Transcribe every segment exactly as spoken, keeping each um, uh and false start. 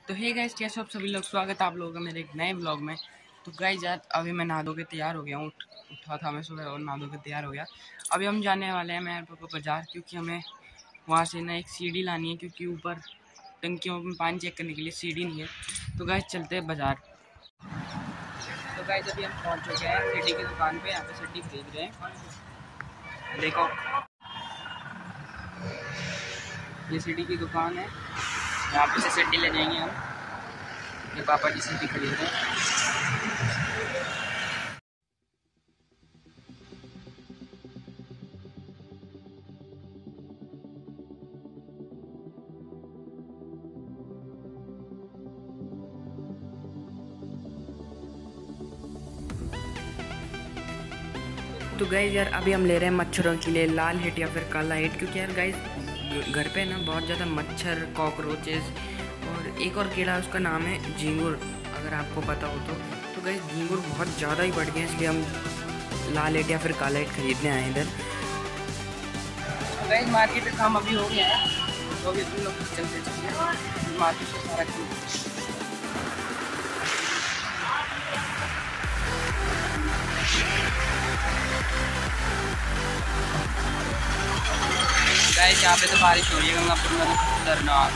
तो hey guys, कैसे आप सभी लोग, स्वागत है आप लोगों का मेरे एक नए ब्लॉग में। तो गाइस यार, अभी मैं नहा धो के तैयार हो गया हूँ। उठ उठा था मैं सुबह और नहा धो के तैयार हो गया। अभी हम जाने वाले हैं मेरे पापा बाज़ार, क्योंकि हमें वहाँ से ना एक सीढ़ी लानी है, क्योंकि ऊपर टंकियों में पानी चेक करने के लिए सीढ़ी नहीं है। तो गाइस चलते हैं बाज़ार। तो गाइस अभी हम पहुँच चुके हैं सीढ़ी की दुकान पर। यहाँ पर सीढ़ी खरीद रहे हैं। देखो, ये सीढ़ी की दुकान है। यहाँ पे से सीढ़ी ले जाएंगे हम। ये पापा जी सीढ़ी खरीद रहे हैं। तो गाइस यार, अभी हम ले रहे हैं मच्छरों के लिए लाल हिट या फिर काला हिट, क्योंकि यार गाइस घर पे ना बहुत ज़्यादा मच्छर, कॉकरोचेस और एक और कीड़ा है, उसका नाम है झींगुर, अगर आपको पता हो तो। तो गाइस झींगुर बहुत ज़्यादा ही बढ़ गए हैं, इसलिए हम लाल हिट या फिर काला हिट खरीदने आए इधर। तो गाइस मार्केट का काम अभी हो गया है, तो अभी तुम लोग चलते चलते मार्केट से सारा गाइस। यहाँ पे तो बारिश हो रही है गंगापुर में, तो खतरनाक।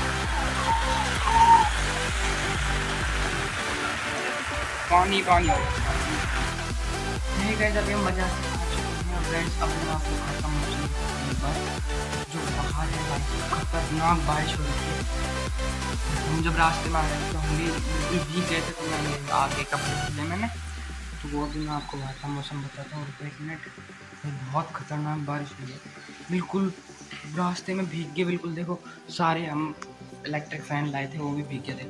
पानी पानी हो नहीं गाइस, अभी हम बाजार से आ चुके हैं। गाइस अब मैं आपको खाता हूँ जो बाहर है भाई, खतरनाक बारिश हो रही है। हम जब रास्ते में आ रहे थे तो हम भी बिल्कुल भीग गए थे, तो मैंने आगे कपड़े धुले मैंने, तो वो भी मैं आपको वहाँ का मौसम बताता हूँ। एक मिनट, बहुत खतरनाक बारिश हुई है, बिल्कुल रास्ते में भीग गए बिल्कुल। देखो सारे हम इलेक्ट्रिक फैन लाए थे, वो भी भीग गए थे।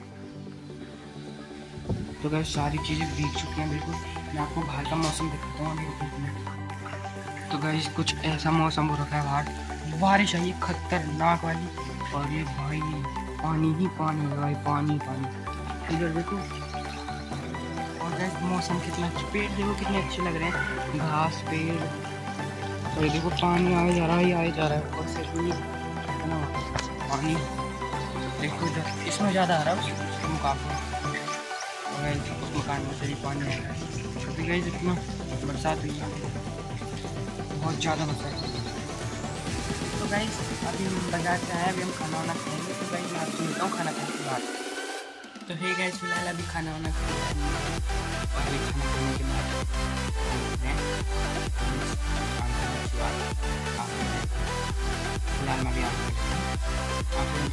तो गाइस सारी चीज़ें भीग चुकी हैं बिल्कुल। मैं आपको बाहर का मौसम दिखाता हूँ अभी। तो गाइस कुछ ऐसा मौसम हो रखा है बाहर, बारिश आई खतरनाक वाली, और ये भाई पानी ही पानी है भाई, पानी पानी इधर देखो। और गाइस मौसम कितना, पेड़ देखो कितने अच्छे लग रहे हैं, घास पेड़, और देखो पानी आए जा रहा है, आए जा रहा है। और से कितना पानी देखो इधर, इसमें ज़्यादा आ रहा है उसके मुकाबले। उस मकान में से भी पानी आ रहा है, क्योंकि गाइस इतना बरसात हुई है, बहुत ज़्यादा बरसात हुई है। तो गाइस अभी हम बाजार से आए, अभी हम खाना वाना खाएंगे। तो गाइस मैं आपसे मिलता हूँ खाना खाने के बाद। तो हे गाइस, फिलहाल अभी खाना वाना खाएंगे, और अभी खाना खाने के बाद फिलहाल मैं भी आपको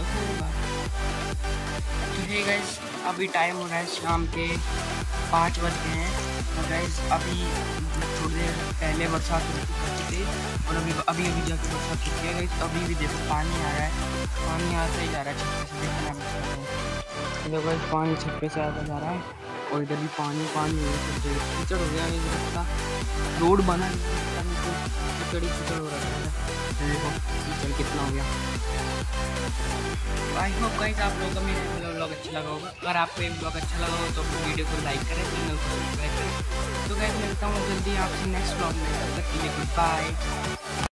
तो हे गाइस, अभी टाइम हो रहा है शाम के पाँच बज गए हैं। तो गाइस अभी थोड़ी देर पहले बरसात हो चुकी थी, और अभी अभी अभी जाके बरसात होती है गाइस। अभी भी देखो पानी आ रहा है, पानी आता ही जा रहा है छत से, देखना देखो गाइस, पानी छत पे से आता जा रहा है, और इधर भी पानी पानी हो गया, कीचड़ हो गया। इधर का रोड बना कीचड़ ही कीचड़ हो रहा है, देखो कीचड़ कितना हो गया। आई होप गाइस आप लोगों को मेरा ब्लॉग अच्छा लगा होगा। अगर आपको ये ब्लॉग अच्छा लगा हो तो वीडियो को लाइक करें, चैनल को सब्सक्राइब करें। तो गाइस मिलता हूँ जल्दी आपसे नेक्स्ट ब्लॉग में, तब तक के लिए गुड बाय।